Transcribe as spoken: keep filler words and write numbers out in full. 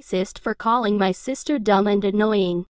racist for calling my sister dumb and annoying.